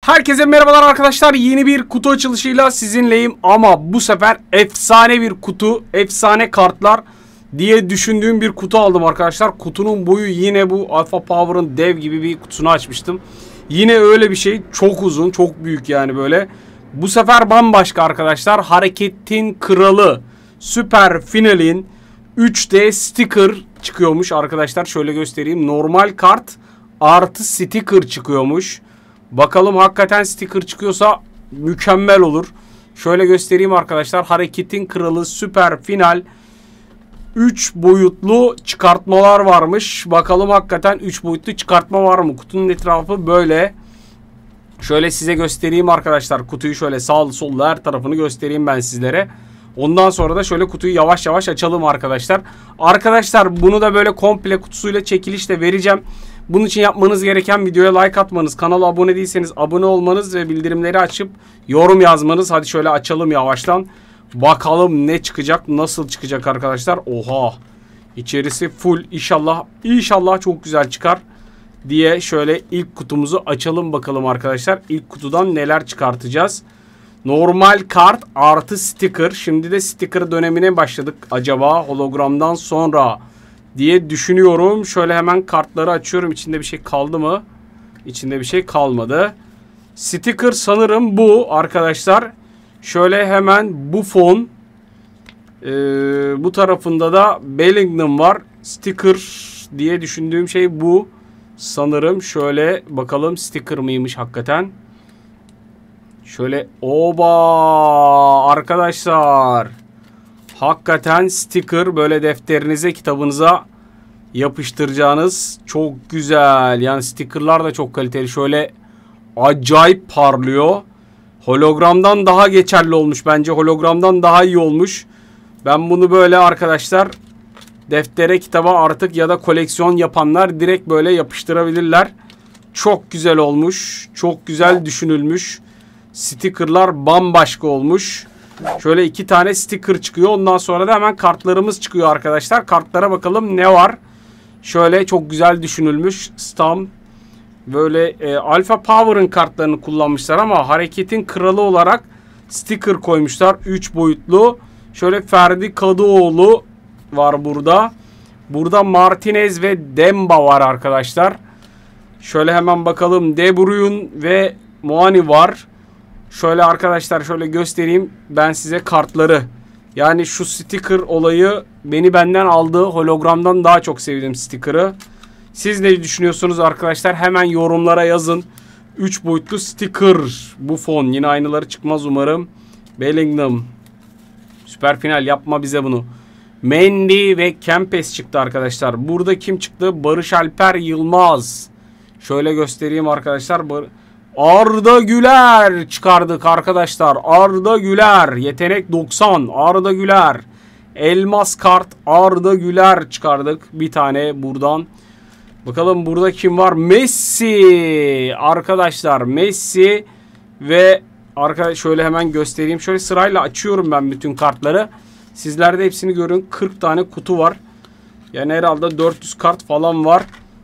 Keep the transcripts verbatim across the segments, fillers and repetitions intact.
Herkese merhabalar arkadaşlar. Yeni bir kutu açılışıyla sizinleyim ama bu sefer efsane bir kutu, efsane kartlar diye düşündüğüm bir kutu aldım arkadaşlar. Kutunun boyu yine bu Alpha Power'ın dev gibi bir kutusunu açmıştım. Yine öyle bir şey, çok uzun, çok büyük yani böyle. Bu sefer bambaşka arkadaşlar. Hareketin Kralı Süper Final'in üç D sticker çıkıyormuş arkadaşlar. Şöyle göstereyim. Normal kart artı sticker çıkıyormuş. Bakalım hakikaten sticker çıkıyorsa mükemmel olur. Şöyle göstereyim arkadaşlar. Hareketin Kralı Süper Final üç boyutlu çıkartmalar varmış. Bakalım hakikaten üç boyutlu çıkartma var mı? Kutunun etrafı böyle. Şöyle size göstereyim arkadaşlar. Kutuyu şöyle sağlı sollu her tarafını göstereyim ben sizlere. Ondan sonra da şöyle kutuyu yavaş yavaş açalım arkadaşlar. Arkadaşlar bunu da böyle komple kutusuyla çekilişle vereceğim. Bunun için yapmanız gereken videoya like atmanız, kanala abone değilseniz abone olmanız ve bildirimleri açıp yorum yazmanız. Hadi şöyle açalım yavaştan. Bakalım ne çıkacak, nasıl çıkacak arkadaşlar. Oha! İçerisi full, inşallah inşallah çok güzel çıkar diye şöyle ilk kutumuzu açalım bakalım arkadaşlar. İlk kutudan neler çıkartacağız? Normal kart artı sticker. Şimdi de sticker dönemine başladık acaba hologramdan sonra diye düşünüyorum. Şöyle hemen kartları açıyorum. İçinde bir şey kaldı mı? İçinde bir şey kalmadı. Sticker sanırım bu arkadaşlar. Şöyle hemen Buffon. Ee, bu tarafında da Bellingham var. Sticker diye düşündüğüm şey bu. Sanırım şöyle bakalım sticker mıymış hakikaten. Şöyle oba arkadaşlar. Hakikaten sticker, böyle defterinize, kitabınıza yapıştıracağınız çok güzel. Yani stickerlar da çok kaliteli. Şöyle acayip parlıyor. Hologramdan daha geçerli olmuş bence. Hologramdan daha iyi olmuş. Ben bunu böyle arkadaşlar deftere, kitaba artık ya da koleksiyon yapanlar direkt böyle yapıştırabilirler. Çok güzel olmuş. Çok güzel düşünülmüş. Stickerlar bambaşka olmuş. Şöyle iki tane sticker çıkıyor. Ondan sonra da hemen kartlarımız çıkıyor arkadaşlar. Kartlara bakalım ne var. Şöyle çok güzel düşünülmüş. Stam. Böyle e, Alpha Power'ın kartlarını kullanmışlar ama Hareketin Kralı olarak sticker koymuşlar. üç boyutlu. Şöyle Ferdi Kadıoğlu var burada. Burada Martinez ve Demba var arkadaşlar. Şöyle hemen bakalım. De Bruyne ve Muani var. Şöyle arkadaşlar şöyle göstereyim ben size kartları. Yani şu sticker olayı beni benden aldı. Hologramdan daha çok sevdim sticker'ı. Siz ne düşünüyorsunuz arkadaşlar? Hemen yorumlara yazın. üç boyutlu sticker. Buffon. Yine aynıları çıkmaz umarım. Bellingham. Süper Final, yapma bize bunu. Mendy ve Kempes çıktı arkadaşlar. Burada kim çıktı? Barış Alper Yılmaz. Şöyle göstereyim arkadaşlar. Bar Arda Güler çıkardık arkadaşlar. Arda Güler. Yetenek doksan. Arda Güler. Elmas kart Arda Güler çıkardık. Bir tane buradan. Bakalım burada kim var? Messi. Arkadaşlar Messi ve arkadaş şöyle hemen göstereyim. Şöyle sırayla açıyorum ben bütün kartları. Sizler de hepsini görün. kırk tane kutu var. Yani herhalde dört yüz kart falan var.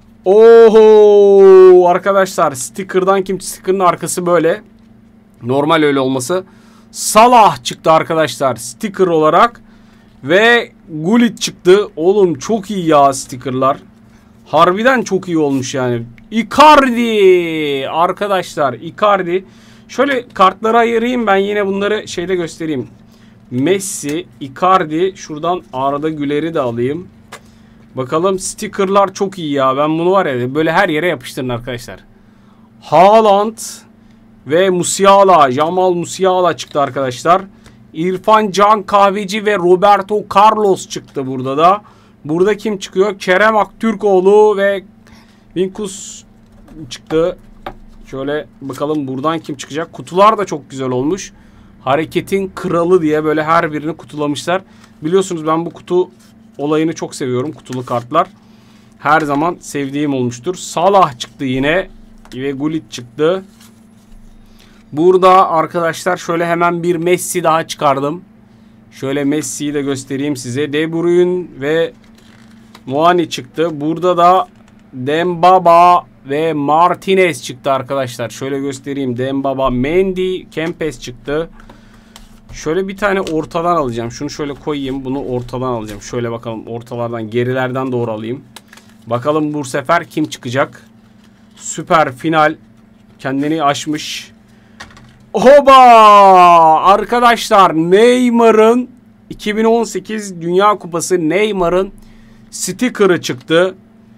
Oho arkadaşlar, sticker'dan kim? Sticker'ın arkası böyle. Normal öyle olması. Salah çıktı arkadaşlar sticker olarak. Ve Gullit çıktı. Oğlum çok iyi ya sticker'lar. Harbiden çok iyi olmuş yani. Icardi arkadaşlar, Icardi. Şöyle kartları ayırayım ben, yine bunları şeyde göstereyim. Messi, Icardi. Şuradan Arda Güler'i de alayım. Bakalım stickerlar çok iyi ya. Ben bunu var ya böyle her yere yapıştırın arkadaşlar. Haaland ve Musiala. Jamal Musiala çıktı arkadaşlar. İrfan Can Kahveci ve Roberto Carlos çıktı burada da. Burada kim çıkıyor? Kerem Aktürkoğlu ve Vinkus çıktı. Şöyle bakalım buradan kim çıkacak? Kutular da çok güzel olmuş. Hareketin Kralı diye böyle her birini kutulamışlar. Biliyorsunuz ben bu kutu olayını çok seviyorum. Kutulu kartlar her zaman sevdiğim olmuştur. Salah çıktı yine ve Gullit çıktı. Burada arkadaşlar şöyle hemen bir Messi daha çıkardım. Şöyle Messi'yi de göstereyim size. De Bruyne ve Muani çıktı. Burada da Dembaba ve Martinez çıktı arkadaşlar. Şöyle göstereyim. Dembaba, Mendy, Kempes çıktı. Şöyle bir tane ortadan alacağım. Şunu şöyle koyayım. Bunu ortadan alacağım. Şöyle bakalım ortalardan, gerilerden doğru alayım. Bakalım bu sefer kim çıkacak? Süper final. Kendini aşmış. Hoba! Arkadaşlar Neymar'ın iki bin on sekiz Dünya Kupası Neymar'ın sticker'ı çıktı.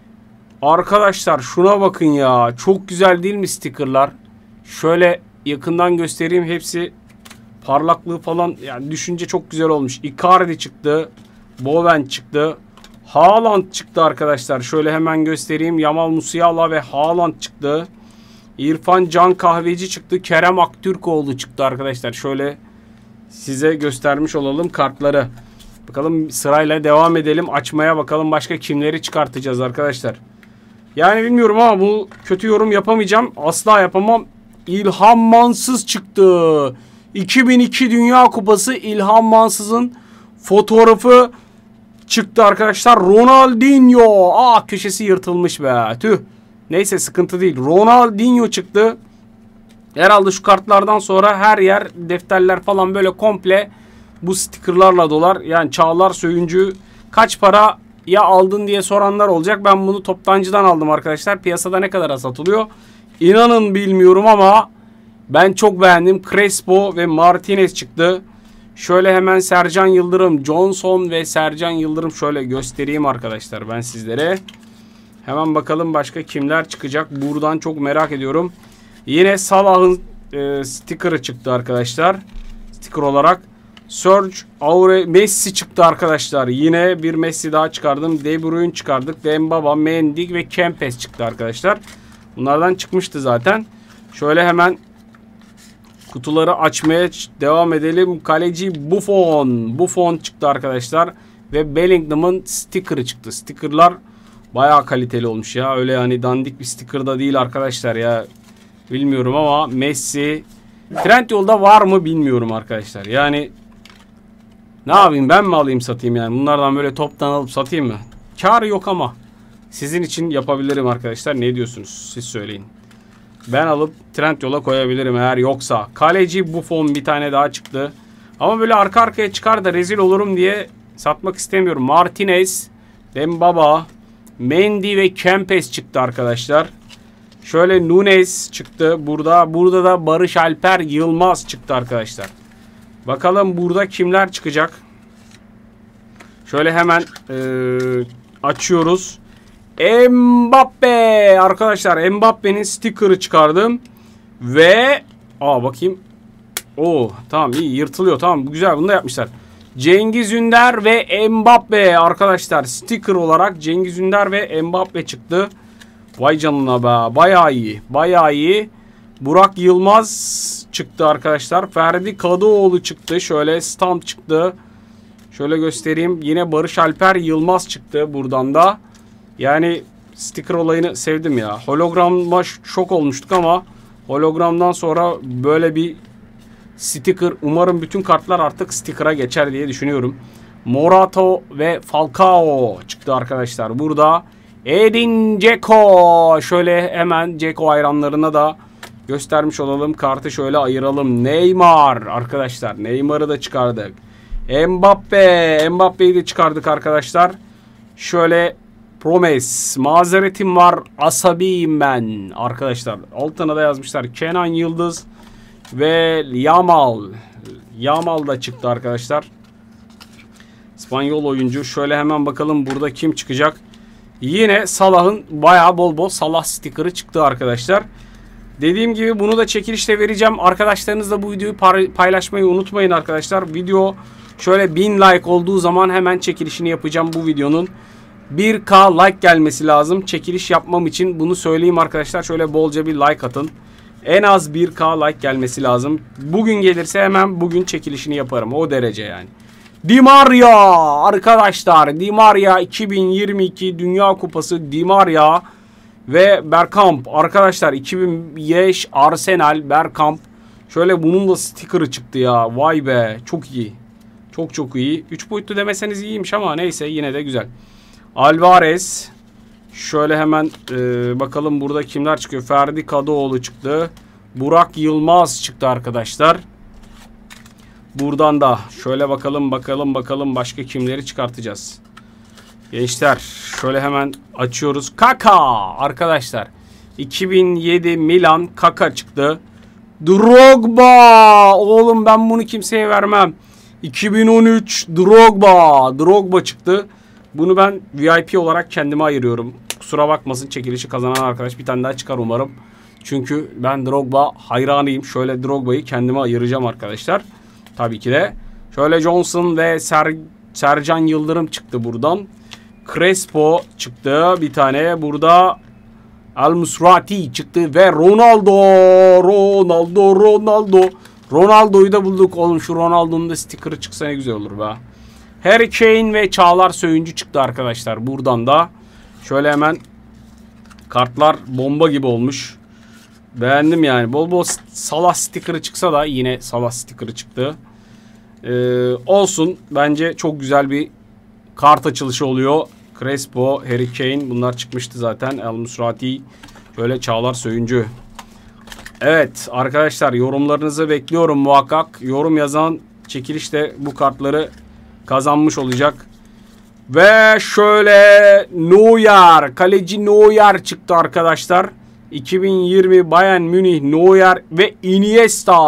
Arkadaşlar şuna bakın ya. Çok güzel değil mi sticker'lar? Şöyle yakından göstereyim. Hepsi parlaklığı falan yani düşünce çok güzel olmuş. Icardi çıktı. Bowen çıktı. Haaland çıktı arkadaşlar. Şöyle hemen göstereyim. Yamal Musiala ve Haaland çıktı. İrfan Can Kahveci çıktı. Kerem Aktürkoğlu çıktı arkadaşlar. Şöyle size göstermiş olalım kartları. Bakalım sırayla devam edelim. Açmaya bakalım başka kimleri çıkartacağız arkadaşlar. Yani bilmiyorum ama bu kötü yorum yapamayacağım. Asla yapamam. İlhan Mansız çıktı. iki bin iki Dünya Kupası İlhan Mansız'ın fotoğrafı çıktı arkadaşlar. Ronaldinho. Aa köşesi yırtılmış be. Tüh. Neyse sıkıntı değil. Ronaldinho çıktı. Herhalde şu kartlardan sonra her yer, defterler falan böyle komple bu stickerlarla dolar. Yani Çağlar Söyüncü kaç para ya aldın diye soranlar olacak. Ben bunu toptancıdan aldım arkadaşlar. Piyasada ne kadara satılıyor? İnanın bilmiyorum ama ben çok beğendim. Crespo ve Martinez çıktı. Şöyle hemen Sercan Yıldırım, Johnson ve Sercan Yıldırım şöyle göstereyim arkadaşlar ben sizlere. Hemen bakalım başka kimler çıkacak. Buradan çok merak ediyorum. Yine Salah'ın e, sticker'ı çıktı arkadaşlar. Sticker olarak. Serge Aure Messi çıktı arkadaşlar. Yine bir Messi daha çıkardım. De Bruyne çıkardık. Dembaba, Mendy ve Kempes çıktı arkadaşlar. Bunlardan çıkmıştı zaten. Şöyle hemen kutuları açmaya devam edelim. Kaleci Buffon. Buffon çıktı arkadaşlar. Ve Bellingham'ın sticker'ı çıktı. Sticker'lar bayağı kaliteli olmuş ya. Öyle hani dandik bir sticker da değil arkadaşlar ya. Bilmiyorum ama Messi. Trendyol'da var mı bilmiyorum arkadaşlar. Yani ne yapayım, ben mi alayım satayım yani. Bunlardan böyle toptan alıp satayım mı? Kar yok ama sizin için yapabilirim arkadaşlar. Ne diyorsunuz? Siz söyleyin. Ben alıp Trendyol'a koyabilirim eğer yoksa. Kaleci Buffon bir tane daha çıktı. Ama böyle arka arkaya çıkar da rezil olurum diye satmak istemiyorum. Martinez, Dembaba, Mendy ve Kempes çıktı arkadaşlar. Şöyle Nunes çıktı. Burada burada da Barış Alper Yılmaz çıktı arkadaşlar. Bakalım burada kimler çıkacak? Şöyle hemen e, açıyoruz. Mbappe arkadaşlar, Mbappe'nin sticker'ı çıkardım ve aa bakayım. Oo tamam, iyi yırtılıyor, tamam güzel, bunu da yapmışlar. Cengiz Ünder ve Mbappe arkadaşlar, sticker olarak Cengiz Ünder ve Mbappe çıktı. Vay canına be, bayağı iyi, bayağı iyi. Burak Yılmaz çıktı arkadaşlar. Ferdi Kadıoğlu çıktı. Şöyle stamp çıktı. Şöyle göstereyim. Yine Barış Alper Yılmaz çıktı buradan da. Yani sticker olayını sevdim ya. Hologramla şok olmuştuk ama hologramdan sonra böyle bir sticker, umarım bütün kartlar artık sticker'a geçer diye düşünüyorum. Morata ve Falcao çıktı arkadaşlar. Burada Edin Dzeko. Şöyle hemen Dzeko hayranlarına da göstermiş olalım. Kartı şöyle ayıralım. Neymar arkadaşlar. Neymar'ı da çıkardık. Mbappe. Mbappe'yi de çıkardık arkadaşlar. Şöyle Promes. Mazeretim var. Asabiyim ben. Arkadaşlar altına da yazmışlar. Kenan Yıldız ve Yamal. Yamal da çıktı arkadaşlar. İspanyol oyuncu. Şöyle hemen bakalım burada kim çıkacak. Yine Salah'ın bayağı bol bol Salah sticker'ı çıktı arkadaşlar. Dediğim gibi bunu da çekilişte vereceğim. Arkadaşlarınızla bu videoyu paylaşmayı unutmayın arkadaşlar. Video şöyle bin like olduğu zaman hemen çekilişini yapacağım bu videonun. bir K like gelmesi lazım. Çekiliş yapmam için bunu söyleyeyim arkadaşlar. Şöyle bolca bir like atın. En az bir K like gelmesi lazım. Bugün gelirse hemen bugün çekilişini yaparım. O derece yani. Di Maria arkadaşlar. Di Maria iki bin yirmi iki Dünya Kupası Di Maria ve Bergkamp arkadaşlar, iki bin beş Arsenal Bergkamp. Şöyle bunun da sticker'ı çıktı ya. Vay be, çok iyi. Çok çok iyi. üç boyutlu demeseniz iyiymiş ama neyse, yine de güzel. Alvarez. Şöyle hemen e, bakalım burada kimler çıkıyor. Ferdi Kadıoğlu çıktı. Burak Yılmaz çıktı arkadaşlar. Buradan da şöyle bakalım bakalım bakalım başka kimleri çıkartacağız. Gençler şöyle hemen açıyoruz. Kaka arkadaşlar. iki bin yedi Milan Kaka çıktı. Drogba. Oğlum ben bunu kimseye vermem. iki bin on üç Drogba. Drogba çıktı. Bunu ben V I P olarak kendime ayırıyorum. Kusura bakmasın, çekilişi kazanan arkadaş bir tane daha çıkar umarım. Çünkü ben Drogba hayranıyım. Şöyle Drogba'yı kendime ayıracağım arkadaşlar. Tabii ki de. Şöyle Johnson ve Ser Sercan Yıldırım çıktı buradan. Crespo çıktı bir tane. Burada El Musrati çıktı ve Ronaldo. Ronaldo, Ronaldo. Ronaldo'yu da bulduk. Oğlum şu Ronaldo'nun da sticker'ı çıksa ne güzel olur be. Harry Kane ve Çağlar Söyüncü çıktı arkadaşlar. Buradan da şöyle hemen kartlar bomba gibi olmuş. Beğendim yani. Bol bol Salah sticker'ı çıksa da yine Salah sticker'ı çıktı. Ee, olsun. Bence çok güzel bir kart açılışı oluyor. Crespo, Harry Kane bunlar çıkmıştı zaten. El Musrati, şöyle Çağlar Söyüncü. Evet arkadaşlar, yorumlarınızı bekliyorum muhakkak. Yorum yazan çekilişte bu kartları kazanmış olacak. Ve şöyle Neuer, kaleci Neuer çıktı arkadaşlar. iki bin yirmi Bayern Münih Neuer ve Iniesta.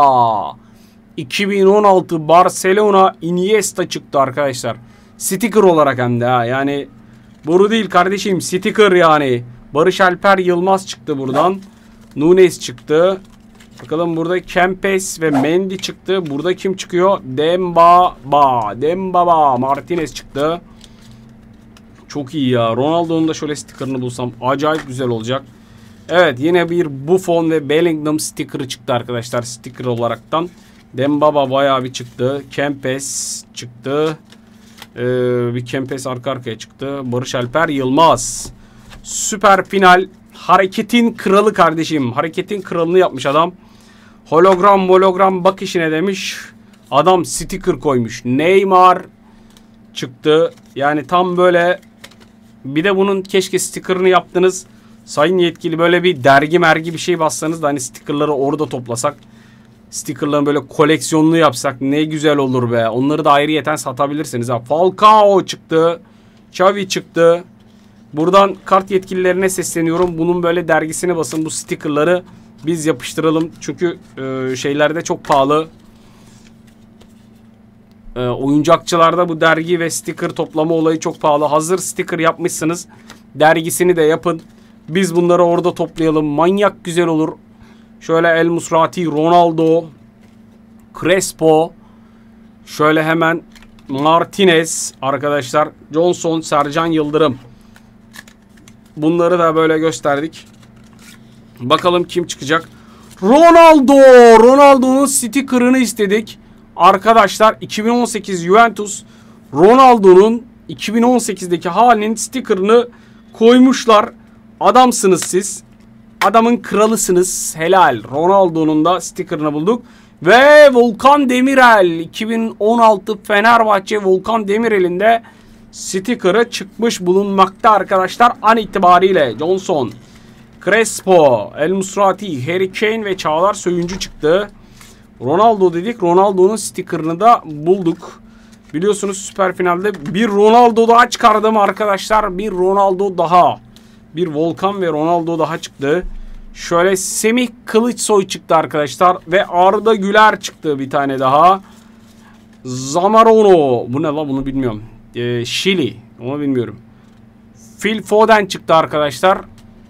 iki bin on altı Barcelona Iniesta çıktı arkadaşlar. Sticker olarak hem de ha. Yani boru değil kardeşim, sticker yani. Barış Alper Yılmaz çıktı buradan. Nunes çıktı. Bakalım burada Kempes ve Mendy çıktı. Burada kim çıkıyor? Dembaba. Dembaba. Martinez çıktı. Çok iyi ya. Ronaldo'nun da şöyle sticker'ını bulsam acayip güzel olacak. Evet, yine bir Buffon ve Bellingham sticker'ı çıktı arkadaşlar. Sticker olaraktan. Dembaba bayağı bir çıktı. Kempes çıktı. Ee, bir Kempes arka arkaya çıktı. Barış Alper Yılmaz. Süper final. Hareketin kralı kardeşim. Hareketin kralını yapmış adam. Hologram hologram bak işine demiş. Adam sticker koymuş. Neymar çıktı. Yani tam böyle, bir de bunun keşke sticker'ını yaptınız. Sayın yetkili, böyle bir dergi mergi bir şey bassanız da hani sticker'ları orada toplasak. Sticker'ların böyle koleksiyonunu yapsak ne güzel olur be. Onları da ayrıyeten satabilirsiniz ha. Falcao çıktı. Xavi çıktı. Buradan kart yetkililerine sesleniyorum. Bunun böyle dergisini basın. Bu sticker'ları biz yapıştıralım. Çünkü e, şeylerde çok pahalı. E, oyuncakçılarda bu dergi ve sticker toplama olayı çok pahalı. Hazır sticker yapmışsınız, dergisini de yapın. Biz bunları orada toplayalım. Manyak güzel olur. Şöyle El Musrati, Ronaldo, Crespo, şöyle hemen Martinez arkadaşlar, Johnson, Sercan Yıldırım. Bunları da böyle gösterdik. Bakalım kim çıkacak? Ronaldo! Ronaldo'nun sticker'ını istedik. Arkadaşlar iki bin on sekiz Juventus Ronaldo'nun iki bin on sekizdeki halinin sticker'ını koymuşlar. Adamsınız siz. Adamın kralısınız. Helal. Ronaldo'nun da sticker'ını bulduk. Ve Volkan Demirel. iki bin on altı Fenerbahçe Volkan Demirel'in de sticker'ı çıkmış bulunmakta arkadaşlar. An itibariyle Johnson, Crespo, El Musrati, Harry Kane ve Çağlar Söyüncü çıktı. Ronaldo dedik. Ronaldo'nun sticker'ını da bulduk. Biliyorsunuz süper finalde bir Ronaldo daha çıkardım arkadaşlar. Bir Ronaldo daha. Bir Volkan ve Ronaldo daha çıktı. Şöyle Semih Kılıçsoy çıktı arkadaşlar. Ve Arda Güler çıktı bir tane daha. Zamarano. Bu ne la, bunu bilmiyorum. Ee, Şili. Onu bilmiyorum. Phil Foden çıktı arkadaşlar.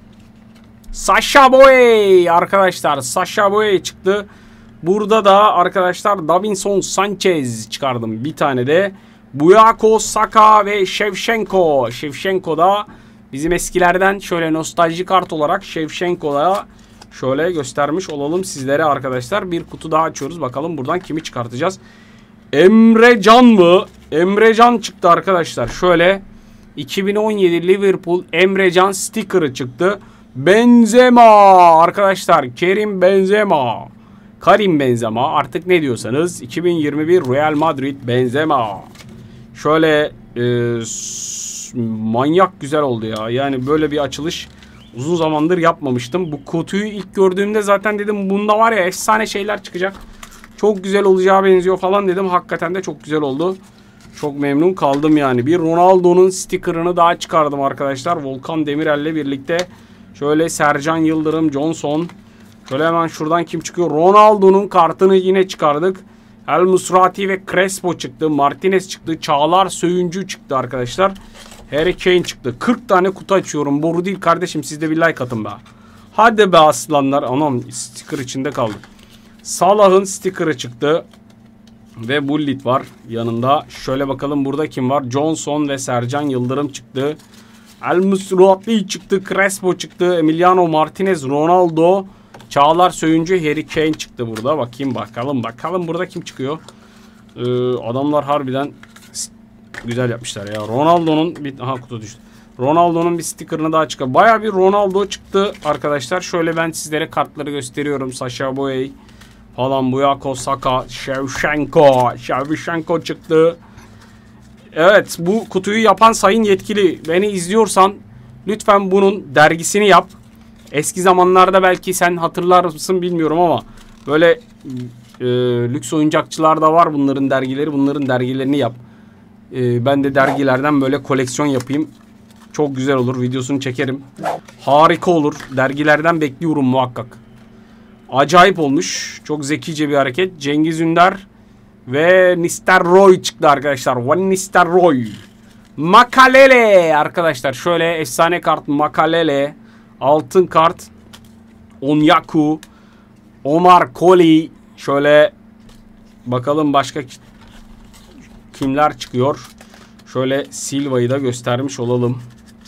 Sacha Boey arkadaşlar. Sacha Boey çıktı. Burada da arkadaşlar Davinson Sanchez çıkardım bir tane de. Bukayo Saka ve Shevchenko. Shevchenko da bizim eskilerden, şöyle nostalji kart olarak Shevchenko'da şöyle göstermiş olalım sizlere arkadaşlar. Bir kutu daha açıyoruz. Bakalım buradan kimi çıkartacağız. Emre Can mı? Emre Can çıktı arkadaşlar. Şöyle iki bin on yedi Liverpool Emre Can sticker'ı çıktı. Benzema arkadaşlar. Kerim Benzema. Karim Benzema, artık ne diyorsanız. iki bin yirmi bir Real Madrid Benzema. Şöyle e, manyak güzel oldu ya. Yani böyle bir açılış uzun zamandır yapmamıştım. Bu kutuyu ilk gördüğümde zaten dedim bunda var ya efsane şeyler çıkacak. Çok güzel olacağı benziyor falan dedim. Hakikaten de çok güzel oldu. Çok memnun kaldım yani. Bir Ronaldo'nun sticker'ını daha çıkardım arkadaşlar. Volkan Demirel'le birlikte. Şöyle Sercan Yıldırım, Johnson. Şöyle hemen şuradan kim çıkıyor? Ronaldo'nun kartını yine çıkardık. El Musrati ve Crespo çıktı. Martinez çıktı. Çağlar Söyüncü çıktı arkadaşlar. Harry Kane çıktı. kırk tane kutu açıyorum. Boru değil kardeşim. Siz de bir like atın be. Hadi be aslanlar. Anam sticker içinde kaldı. Salah'ın sticker'ı çıktı. Ve Bullit var yanında. Şöyle bakalım burada kim var? Johnson ve Sercan Yıldırım çıktı. El Musrati çıktı. Crespo çıktı. Emiliano Martinez, Ronaldo, Çağlar Söyüncü, Harry Kane çıktı burada. Bakayım bakalım bakalım burada kim çıkıyor? Ee, adamlar harbiden güzel yapmışlar ya. Ronaldo'nun bir aha kutu düştü. Ronaldo'nun bir sticker'ını daha çıktı. Baya bir Ronaldo çıktı arkadaşlar. Şöyle ben sizlere kartları gösteriyorum. Sasha Boye falan, Bukayo Saka, Shevchenko, Shevchenko çıktı. Evet, bu kutuyu yapan sayın yetkili, beni izliyorsan lütfen bunun dergisini yap. Eski zamanlarda belki sen hatırlar mısın bilmiyorum ama böyle e, lüks oyuncakçılarda var bunların dergileri. Bunların dergilerini yap. E, ben de dergilerden böyle koleksiyon yapayım. Çok güzel olur. Videosunu çekerim. Harika olur. Dergilerden bekliyorum muhakkak. Acayip olmuş. Çok zekice bir hareket. Cengiz Ünder ve Nistelrooy çıktı arkadaşlar. Van Nistelrooy. Makalele arkadaşlar. Şöyle efsane kart Makalele. Altın kart Onyaku. Omar Koli. Şöyle bakalım başka kimler çıkıyor. Şöyle Silva'yı da göstermiş olalım.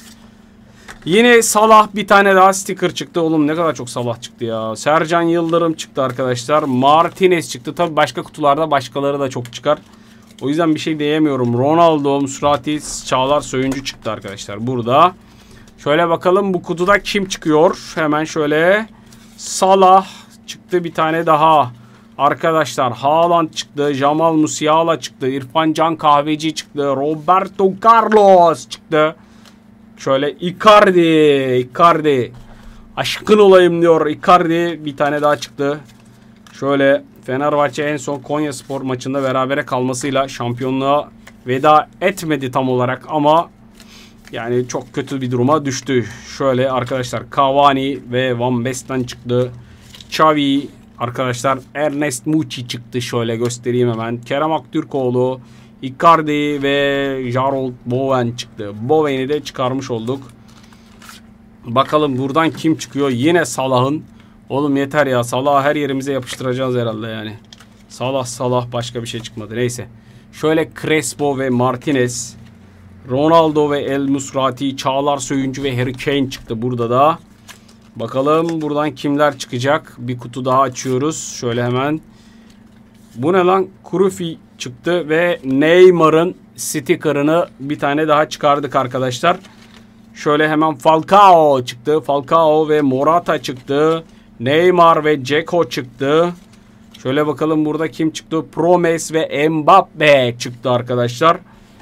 Yine Salah bir tane daha sticker çıktı. Oğlum ne kadar çok Salah çıktı ya. Sercan Yıldırım çıktı arkadaşlar. Martinez çıktı. Tabi başka kutularda başkaları da çok çıkar. O yüzden bir şey diyemiyorum. Ronaldo, Musrati, Çağlar Söyüncü çıktı arkadaşlar burada. Şöyle bakalım bu kutuda kim çıkıyor. Hemen şöyle Salah çıktı bir tane daha. Arkadaşlar Haaland çıktı. Jamal Musiala çıktı. İrfan Can Kahveci çıktı. Roberto Carlos çıktı. Şöyle Icardi. Icardi. Aşkın olayım diyor. Icardi bir tane daha çıktı. Şöyle Fenerbahçe en son Konyaspor maçında berabere kalmasıyla şampiyonluğa veda etmedi tam olarak ama yani çok kötü bir duruma düştü. Şöyle arkadaşlar Cavani ve Van Basten çıktı. Xavi arkadaşlar, Ernest Muçi çıktı. Şöyle göstereyim hemen. Kerem Aktürkoğlu, Icardi ve Jarrod Bowen çıktı. Bowen'i de çıkarmış olduk. Bakalım buradan kim çıkıyor? Yine Salah'ın. Oğlum yeter ya. Salah'ı her yerimize yapıştıracağız herhalde yani. Salah Salah başka bir şey çıkmadı. Neyse. Şöyle Crespo ve Martinez, Ronaldo ve El Musrati, Çağlar Söyüncü ve Harry Kane çıktı burada da. Bakalım buradan kimler çıkacak? Bir kutu daha açıyoruz. Şöyle hemen. Bu ne lan? Kurufi çıktı ve Neymar'ın sticker'ını bir tane daha çıkardık arkadaşlar. Şöyle hemen Falcao çıktı. Falcao ve Morata çıktı. Neymar ve Dzeko çıktı. Şöyle bakalım burada kim çıktı? Promes ve Mbappe çıktı arkadaşlar.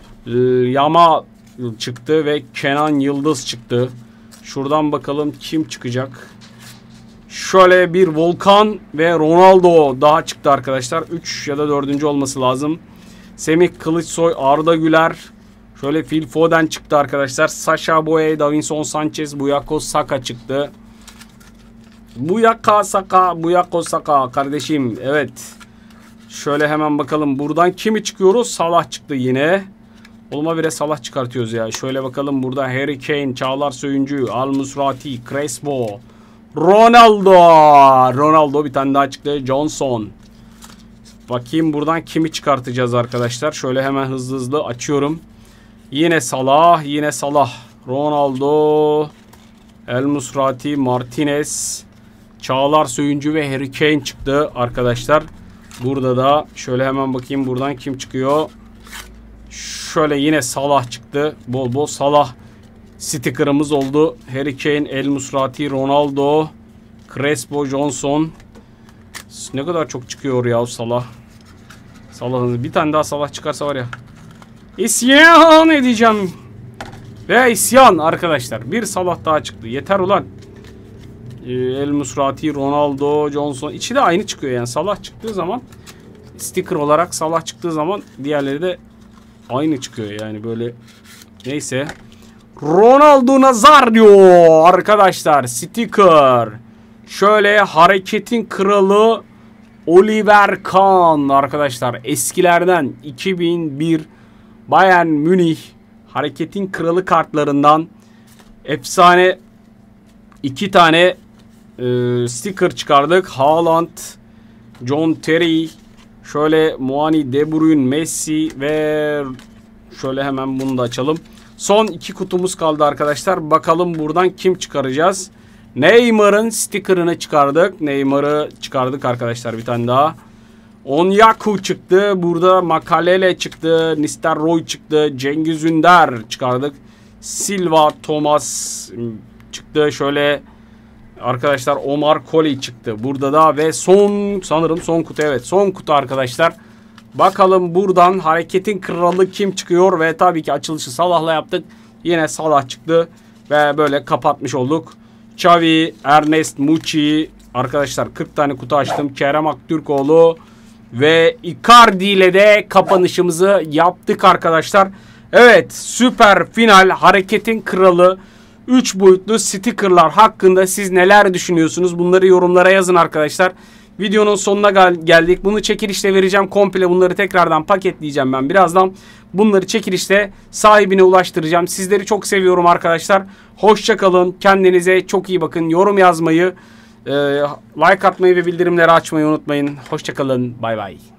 Yamal çıktı ve Kenan Yıldız çıktı. Şuradan bakalım kim çıkacak. Şöyle bir Volkan ve Ronaldo daha çıktı arkadaşlar. üç ya da dördüncü olması lazım. Semih Kılıçsoy, Arda Güler. Şöyle Phil Foden çıktı arkadaşlar. Sasha Boye, Davinson Sanchez, Bukayo Saka çıktı. Bukayo Saka, Bukayo Saka kardeşim. Evet. Şöyle hemen bakalım buradan kimi çıkıyoruz? Salah çıktı yine. Olma bire Salah çıkartıyoruz ya. Şöyle bakalım burada Harry Kane, Çağlar Söyüncü, Al Musrati, Crespo, Ronaldo. Ronaldo bir tane daha çıktı. Johnson. Bakayım buradan kimi çıkartacağız arkadaşlar. Şöyle hemen hızlı hızlı açıyorum. Yine Salah, yine Salah. Ronaldo, El Musrati, Martinez, Çağlar Söyüncü ve Harry Kane çıktı arkadaşlar. Burada da şöyle hemen bakayım buradan kim çıkıyor. Şöyle yine Salah çıktı. Bol bol Salah sticker'ımız oldu. Harry Kane, El Musrati, Ronaldo, Crespo, Johnson. Ne kadar çok çıkıyor ya Salah. Salah'ın bir tane daha Salah çıkarsa var ya. İsyan edeceğim. Ve isyan arkadaşlar. Bir Salah daha çıktı. Yeter ulan. Ee, El Musrati, Ronaldo, Johnson. İçi de aynı çıkıyor yani. Salah çıktığı zaman sticker olarak Salah çıktığı zaman diğerleri de aynı çıkıyor yani böyle. Neyse. Ronaldo Nazario arkadaşlar. Sticker. Şöyle hareketin kralı Oliver Kahn arkadaşlar. Eskilerden iki bin bir Bayern Münih hareketin kralı kartlarından efsane iki tane e, sticker çıkardık. Haaland, John Terry, şöyle Muani, De Bruyne, Messi ve şöyle hemen bunu da açalım. Son iki kutumuz kaldı arkadaşlar. Bakalım buradan kim çıkaracağız? Neymar'ın sticker'ını çıkardık. Neymar'ı çıkardık arkadaşlar bir tane daha. Onyaku çıktı. Burada Makalele çıktı. Nistelrooy çıktı. Cengiz Ünder çıkardık. Silva, Thomas çıktı. Şöyle arkadaşlar Omar Colley çıktı. Burada da ve son sanırım son kutu. Evet son kutu arkadaşlar. Bakalım buradan hareketin kralı kim çıkıyor ve tabii ki açılışı Salah'la yaptık. Yine Salah çıktı ve böyle kapatmış olduk. Xavi, Ernest Muçi arkadaşlar kırk tane kutu açtım. Kerem Aktürkoğlu ve Icardi ile de kapanışımızı yaptık arkadaşlar. Evet süper final hareketin kralı üç boyutlu stickerlar hakkında siz neler düşünüyorsunuz? Bunları yorumlara yazın arkadaşlar. Videonun sonuna gel geldik. Bunu çekilişte vereceğim. Komple bunları tekrardan paketleyeceğim ben birazdan. Bunları çekilişte sahibine ulaştıracağım. Sizleri çok seviyorum arkadaşlar. Hoşça kalın. Kendinize çok iyi bakın. Yorum yazmayı, e, like atmayı ve bildirimleri açmayı unutmayın. Hoşça kalın. Bay bay.